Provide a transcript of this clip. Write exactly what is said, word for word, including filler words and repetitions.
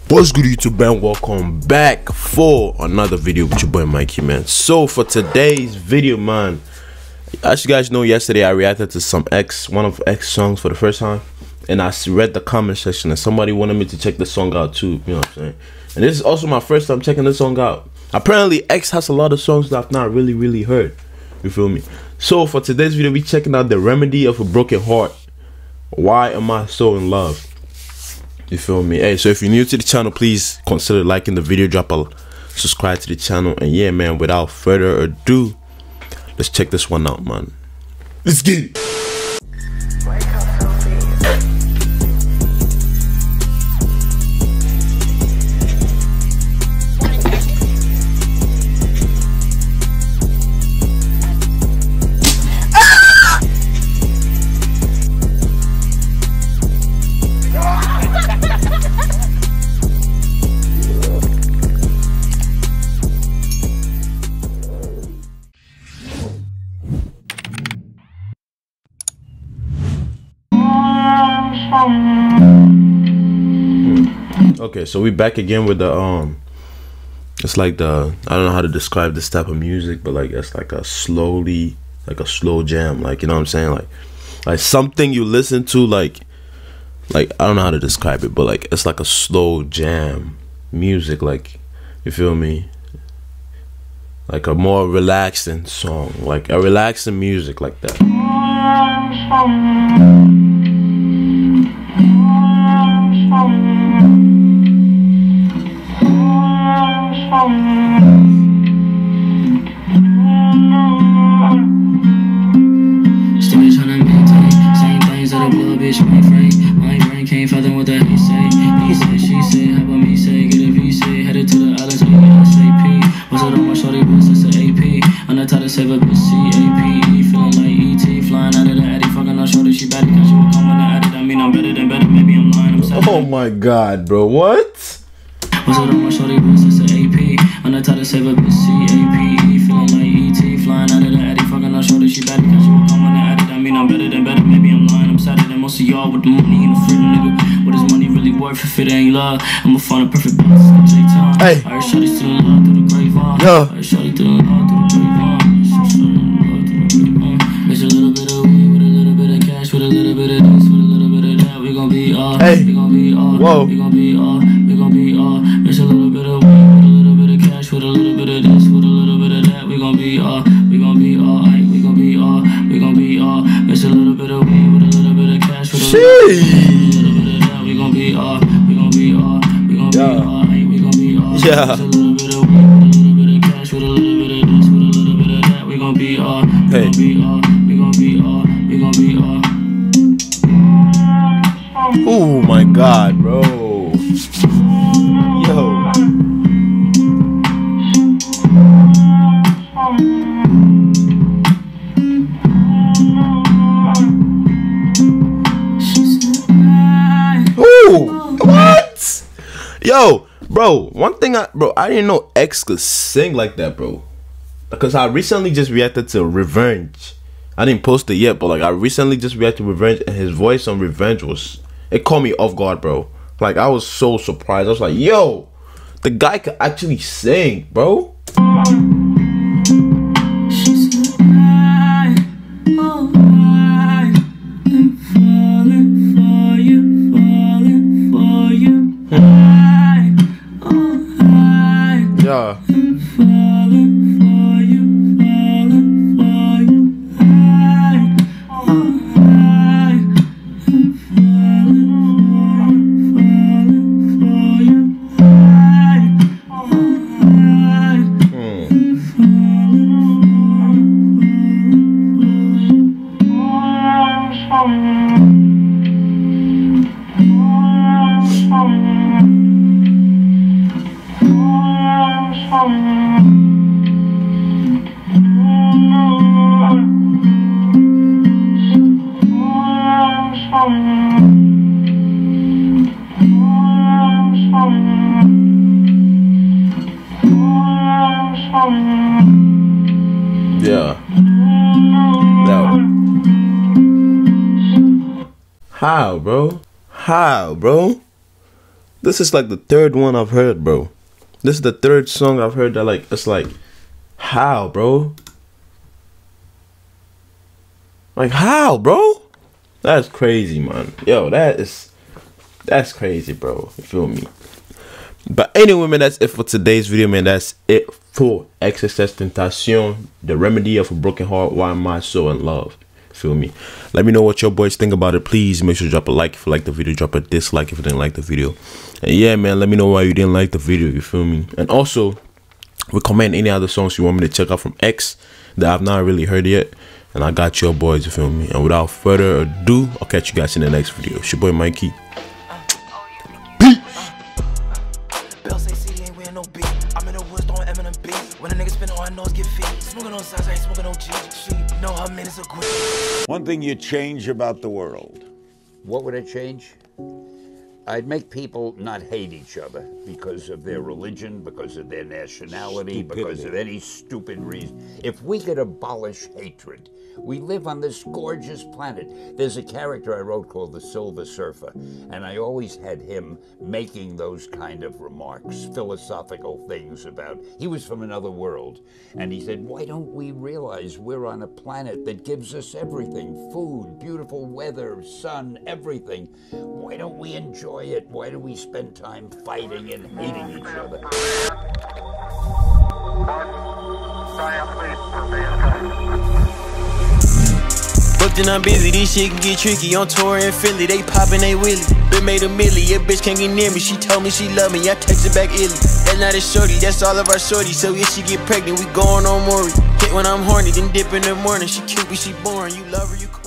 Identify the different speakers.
Speaker 1: What's good, YouTube, and welcome back for another video with your boy Mikey, man. So for today's video, man, as you guys know, yesterday I reacted to some X, one of X songs for the first time, and I read the comment section and somebody wanted me to check the song out too, you know what I'm saying? And this is also my first time checking this song out. Apparently X has a lot of songs that I've not really really heard, you feel me? So for today's video, we checking out The Remedy of a Broken Heart. Why Am I So In Love? You feel me? Hey, so if you're new to the channel, please consider liking the video, drop a subscribe to the channel, and yeah, man, without further ado, let's check this one out, man. Let's get it. Okay, so we back again with the um it's like the, I don't know how to describe this type of music, but like it's like a slowly, like a slow jam, like, you know what I'm saying, like like something you listen to, like like I don't know how to describe it, but like it's like a slow jam music, like, you feel me, like a more relaxing song, like a relaxing music like that.
Speaker 2: Still trying to maintain same things that a blood bitch mainframe. My brain can't fathom what that he say. He say, she say, how about me say? Get a V say, headed to the islands, we got S A P. What's it on my shorty wrist? That's an A P. I'm not tired to save a bitch, C A P E. Feeling like E T, flying out of the Addy. Fucking on shorty, she better cause you will come when I added. I mean, I'm better than better, maybe I'm lying, I'm sad.
Speaker 1: Oh my god, bro, what?
Speaker 2: What's it on my shorty wrist? That's an A P. I'm not tired to save a bitch, C A P E. Feeling like E T, flying out of the Addy. Fucking on shorty, she better cause you will come when I added. I mean, I'm better than better, maybe I'm lying, I'm sadder than most of y'all with the money and the freedom, nigga. What is money really worth if it ain't love? I'ma find a perfect balance, it's gonna take time.
Speaker 1: Hey.
Speaker 2: I heard shorty still in love through the grapevine.
Speaker 1: Yo.
Speaker 2: I heard shorty still in love through the grapevine. Shorty in love through the grapevine. Mix a little bit of weed with a little bit of cash, with a little bit of this, with a little bit of that. We gon' be all,
Speaker 1: hey.
Speaker 2: we gon' be all,
Speaker 1: whoa.
Speaker 2: We gon' be all, we gon' be all. Mix a little bit of weed with a little bit of cash, with a little bit of this, with a little bit of that. We gon' be all, we gon' be all, ay, we gon' be all, we gon' be all. Mix a little bit of weed with a little bit of cash, with a little, little bit of that. We gon' be all, we gon' be all, we gon' be all, ay, we gon' be all.
Speaker 1: Yeah.
Speaker 2: Mix a little bit of weed with a little bit of cash, with a little bit of this, with a little bit of that. We gon' be all, we
Speaker 1: Hey.
Speaker 2: gon' be all, we gon' be all, we gon' be all.
Speaker 1: Oh my god, bro. Yo. Ooh, what? Yo, bro, one thing I, bro, I didn't know X could sing like that, bro. Because I recently just reacted to Revenge. I didn't post it yet, but like I recently just reacted to Revenge, and his voice on Revenge was, it caught me off guard, bro. Like I was so surprised. I was like, yo, the guy could actually sing, bro. Yeah. Yeah. No. How, bro? How, bro? this is like the third one I've heard, bro. This is the third song I've heard that like it's like, how, bro? Like how, bro? That's crazy, man. Yo, that is that's crazy, bro. You feel me? But anyway, man, that's it for today's video, man. That's it for XXXTentacion, the remedy of a broken heart. Why am I so in love? Feel me? Let me know what your boys think about it. Please make sure to drop a like if you like the video, drop a dislike if you didn't like the video, and yeah, man, let me know why you didn't like the video. You feel me? And also recommend any other songs you want me to check out from X that I've not really heard yet, and I got your boys. You feel me? And without further ado, I'll catch you guys in the next video. It's your boy Mikey.
Speaker 3: One thing you change about the world.
Speaker 4: What would I change? I'd make people not hate each other because of their religion, because of their nationality, Stupidity. because of any stupid reason. If we could abolish hatred, we live on this gorgeous planet. There's a character I wrote called the Silver Surfer, and I always had him making those kind of remarks, philosophical things about, he was from another world, and he said, why don't we realize we're on a planet that gives us everything, food, beautiful weather, sun, everything. Why don't we enjoy it? Why do we spend time fighting and hating each other?
Speaker 5: Booked and I'm busy, this shit can get tricky. On tour in Philly, they poppin' they willy. Been made a milli, a bitch can't get near me. She told me she love me, I texted back illy. That night is shorty, that's all of our shorty. So if she get pregnant, we going on Maury. Hit when I'm horny, then dip in the morning. She cute, but she boring. You love her, you cool.